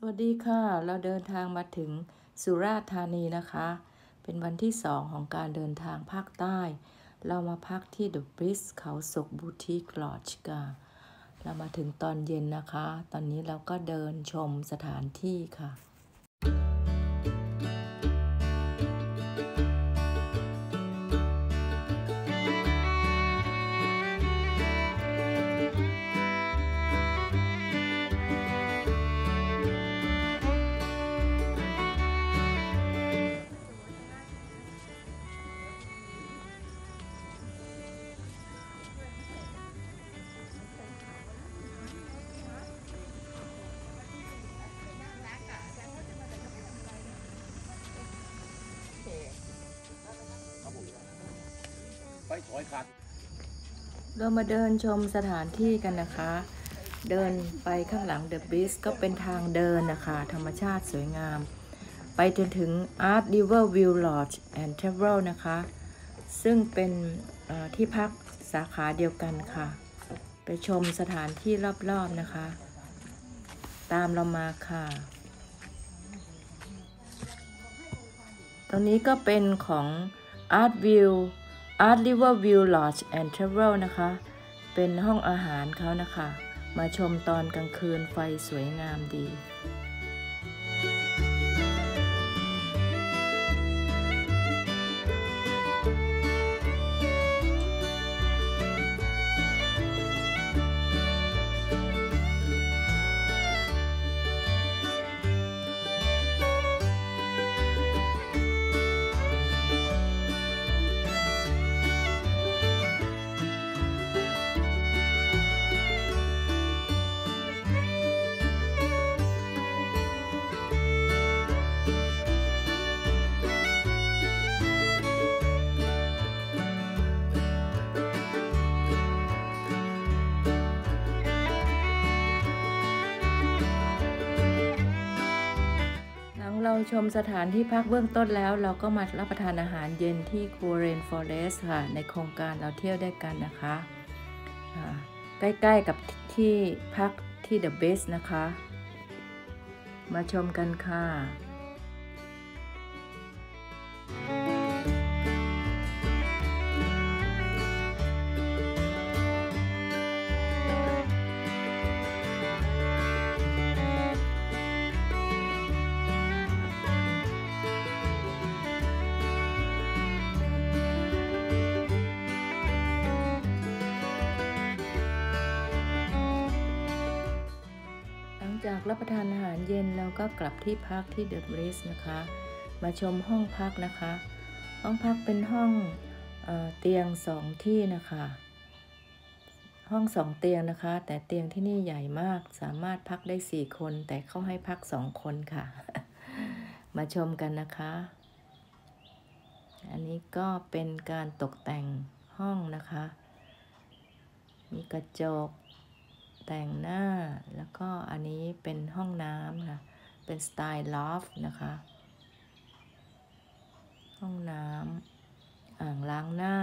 วัสดีค่ะ เราเดินทางมาถึงสุราษฎร์ธานีนะคะ เป็นวันที่2ของการเดินทางภาคใต้ เรามาพักที่ The Breeze เขาศกบูติกลอดจ์ค่ะเรามาถึงตอนเย็นนะคะ ตอนนี้เราก็เดินชมสถานที่ค่ะเรามาเดินชมสถานที่กันนะคะ เดินไปข้างหลัง The Breeze ก็เป็นทางเดินนะคะธรรมชาติสวยงาม ไปจนถึง Art River View Lodge and Travel นะคะ ซึ่งเป็นที่พักสาขาเดียวกันค่ะ ไปชมสถานที่รอบๆนะคะ ตามเรามาค่ะตรงนี้ก็เป็นของ Art River View Lodge and Travel นะคะ เป็นห้องอาหารเขานะคะ มาชมตอนกลางคืนไฟสวยงามดีเราชมสถานที่พักเบื้องต้นแล้วเราก็มารับประทานอาหารเย็นที่ครัว Rainforest ค่ะในโครงการเราเที่ยวได้กันนะคะใกล้ๆกับที่พักที่ The Best นะคะมาชมกันค่ะจากรับประทานอาหารเย็นเราก็กลับที่พักที่ The Breeze นะคะมาชมห้องพักนะคะห้องพักเป็นห้องเตียง2ที่นะคะห้อง2เตียงนะคะแต่เตียงที่นี่ใหญ่มากสามารถพักได้4คนแต่เขาให้พัก2คนค่ะ มาชมกันนะคะอันนี้ก็เป็นการตกแต่งห้องนะคะมีกระจกแต่งหน้าแล้วก็อันนี้เป็นห้องน้ำค่ะเป็นสไตล์ลอฟนะคะห้องน้ำอ่างล้างหน้า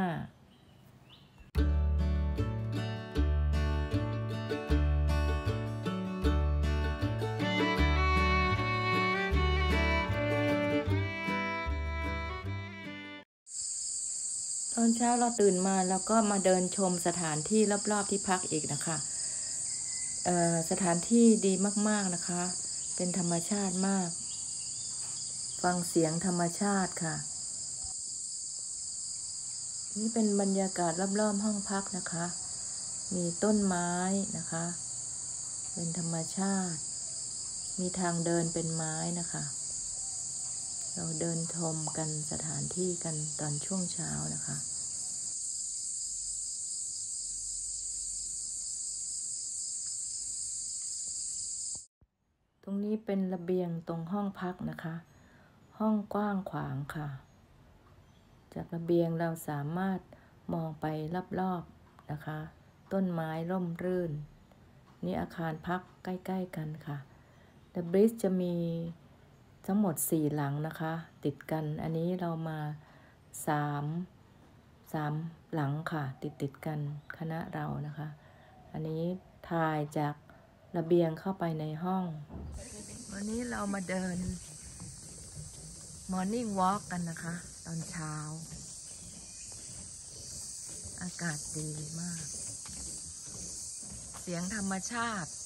ตอนเช้าเราตื่นมาแล้วก็มาเดินชมสถานที่รอบๆที่พักอีกนะคะสถานที่ดีมากๆนะคะเป็นธรรมชาติมากฟังเสียงธรรมชาติค่ะนี่เป็นบรรยากาศรอบๆห้องพักนะคะมีต้นไม้นะคะเป็นธรรมชาติมีทางเดินเป็นไม้นะคะเราเดินชมกันสถานที่กันตอนช่วงเช้านะคะตรงนี้เป็นระเบียงตรงห้องพักนะคะห้องกว้างขวางค่ะจากระเบียงเราสามารถมองไปรอบๆนะคะต้นไม้ร่มรื่นนี่อาคารพักใกล้ๆกันค่ะ The Breeze จะมีทั้งหมด4หลังนะคะติดกันอันนี้เรามา3หลังค่ะติดกันคณะเรานะคะอันนี้ถ่ายจากระเบียงเข้าไปในห้องวันนี้เรามาเดิน Morning Walk กันนะคะ ตอนเช้า อากาศดีมาก เสียงธรรมชาติ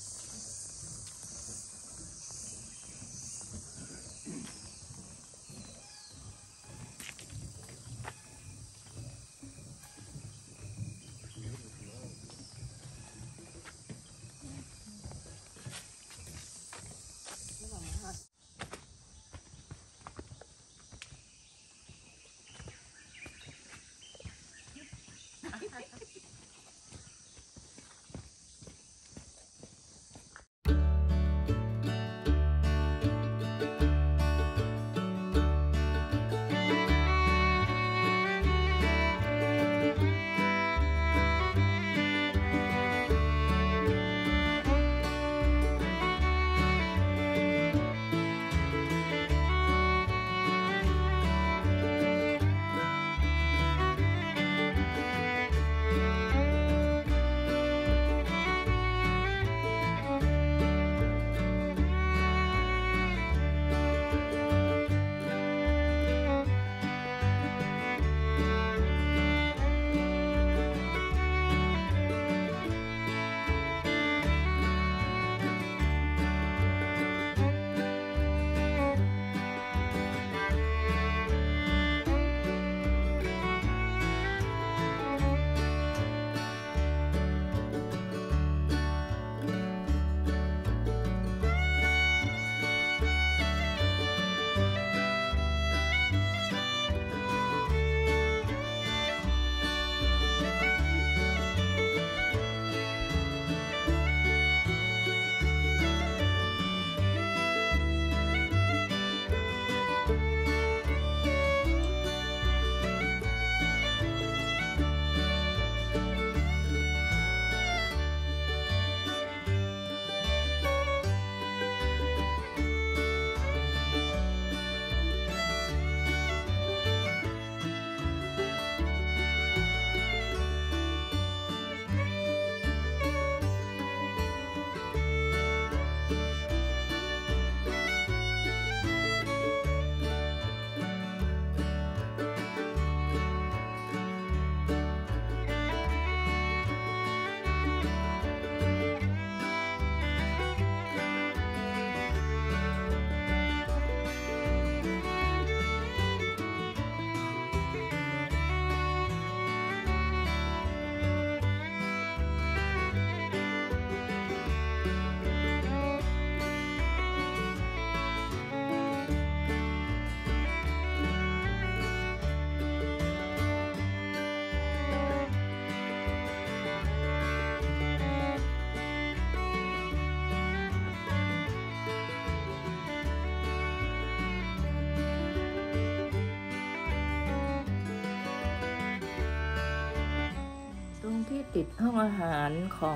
ที่ติดห้องอาหารของ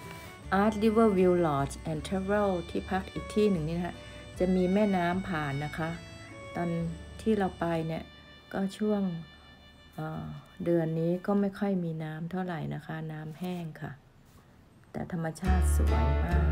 Art River View Lodge and Travel ที่พักอีกที่หนึ่งนี่นะคะจะมีแม่น้ำผ่านนะคะ ตอนที่เราไปเนี่ยก็ช่วงเดือนนี้ก็ไม่ค่อยมีน้ำเท่าไหร่นะคะ น้ำแห้งค่ะ แต่ธรรมชาติสวยมาก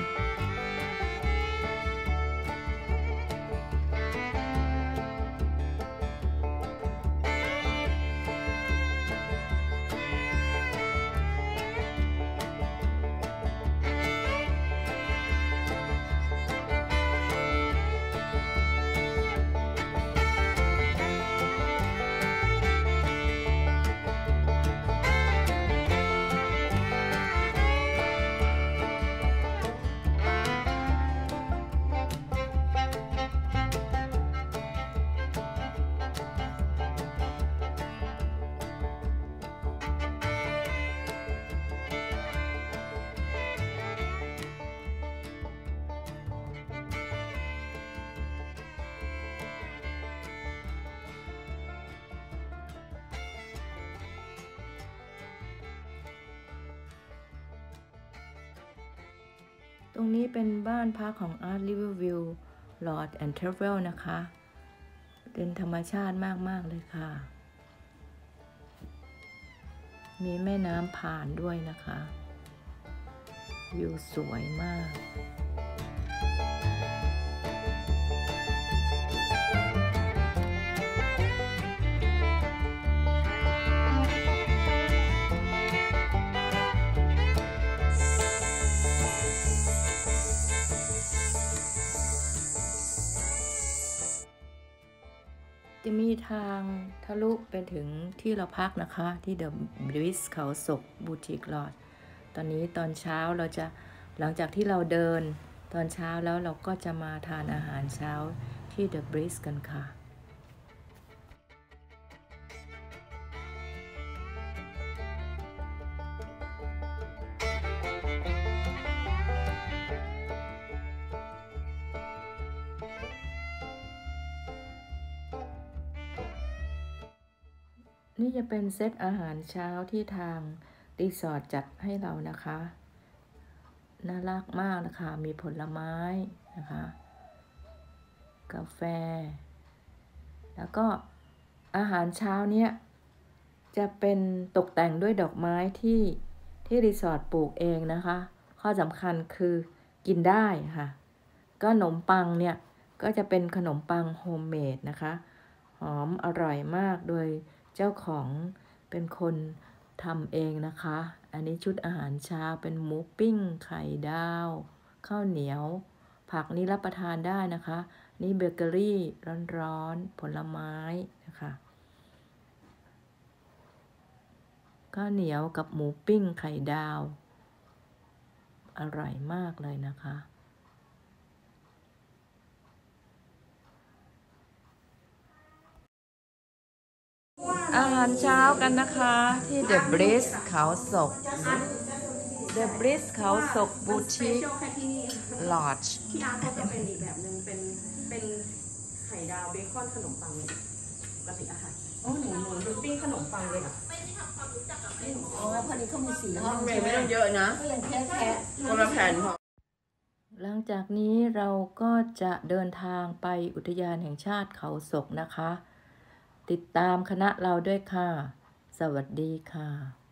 ตตรงนี้เป็นบ้านพักของ Art Riverview Lodge and Travel นะคะ เป็นธรรมชาติมากๆเลยค่ะ มีแม่น้ำผ่านด้วยนะคะ วิวสวยมาก จะมีทางทะลุไปถึงที่เราพักนะคะที่ The Breeze เขาศกบูติกลอดตอนนี้ตอนเช้าเราจะหลังจากที่เราเดินตอนเช้าแล้วเราก็จะมาทานอาหารเช้าที่ The Breeze กันค่ะนี่จะเป็นเซตอาหารเช้าที่ทางรีสอร์ทจัดให้เรานะคะน่ารักมากนะคะมีผลไม้นะคะกาแฟแล้วก็อาหารเช้าเนี้ยจะเป็นตกแต่งด้วยดอกไม้ที่รีสอร์ทปลูกเองนะคะข้อสำคัญคือกินได้ค่ะก็ขนมปังเนี่ยก็จะเป็นขนมปังโฮมเมดนะคะหอมอร่อยมากโดยเจ้าของเป็นคนทำเองนะคะอันนี้ชุดอาหารเช้าเป็นหมูปิ้งไข่ดาวข้าวเหนียวผักนี้รับประทานได้นะคะนี่เบเกอรี่ร้อนๆผลไม้นะคะข้าวเหนียวกับหมูปิ้งไข่ดาวอร่อยมากเลยนะคะอาหารเช้ากันนะคะที่ The Breeze เขาศก The Breeze เขาศกบูติกลอดจ์ที่อาร์ตเขาจะเป็นอีกแบบนึงเป็นไข่ดาวเบคอนขนมปังปกติอาหารหนูปิ้งขนมปังเลยเหรออ๋อพอดีเขามีสีห้องเรย์ไม่ต้องเยอะนะก็ยังแค่คนละแผ่นพอหลังจากนี้เราก็จะเดินทางไปอุทยานแห่งชาติเขาศกนะคะติดตามคณะเราด้วยค่ะสวัสดีค่ะ